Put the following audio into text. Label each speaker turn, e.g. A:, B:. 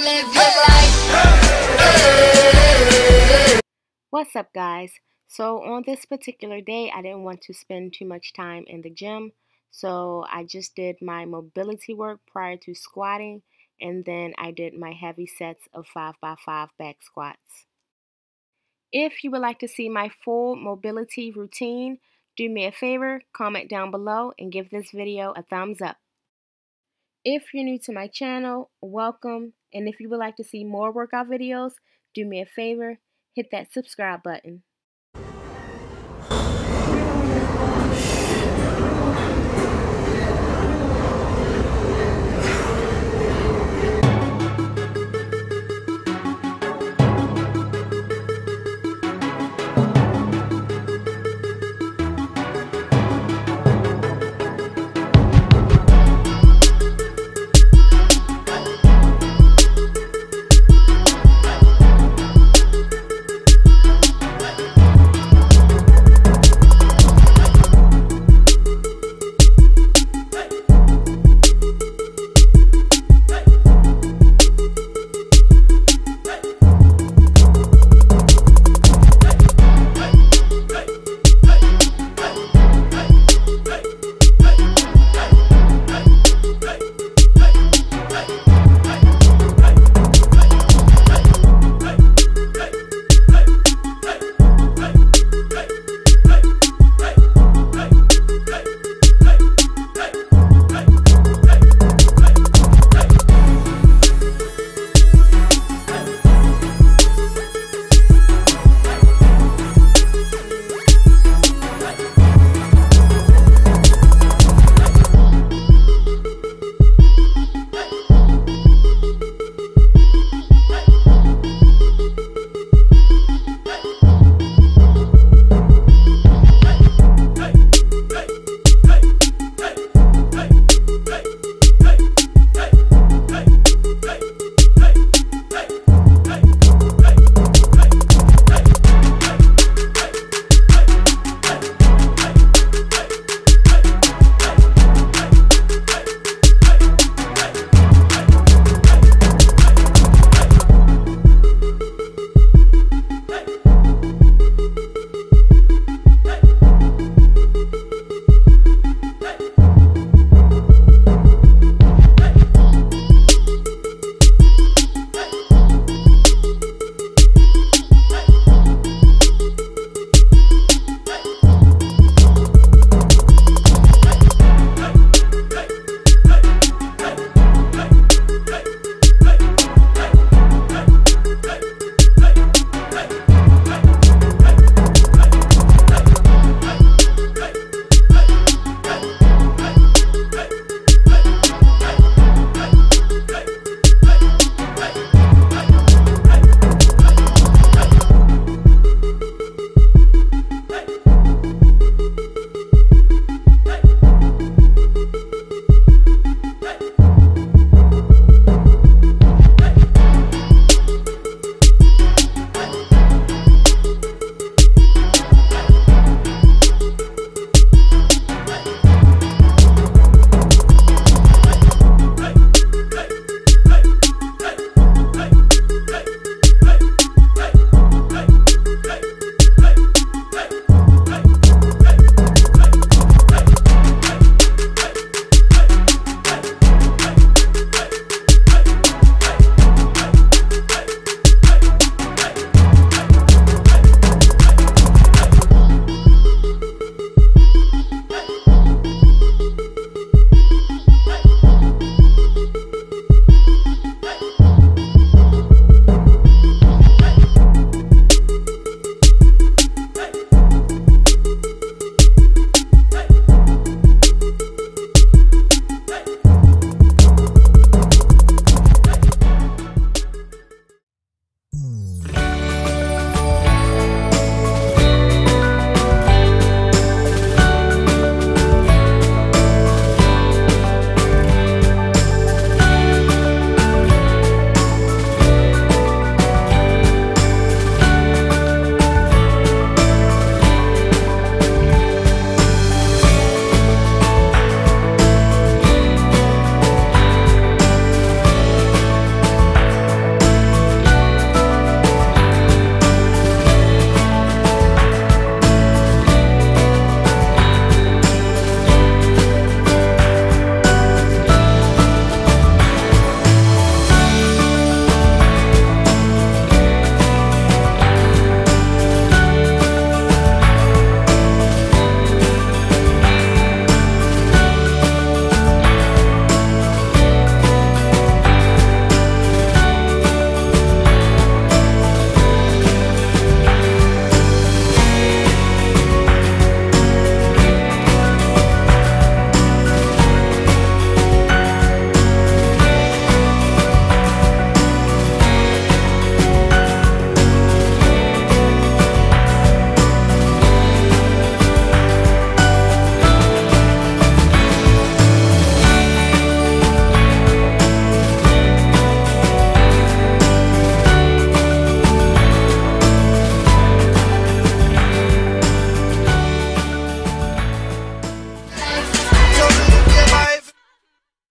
A: live your life.
B: What's up, guys? So on this particular day, I didn't want to spend too much time in the gym, so I just did my mobility work prior to squatting, and then I did my heavy sets of 5x5 back squats. If you would like to see my full mobility routine, do me a favor, comment down below and give this video a thumbs up. If you're new to my channel, welcome, and if you would like to see more workout videos, do me a favor, hit that subscribe button.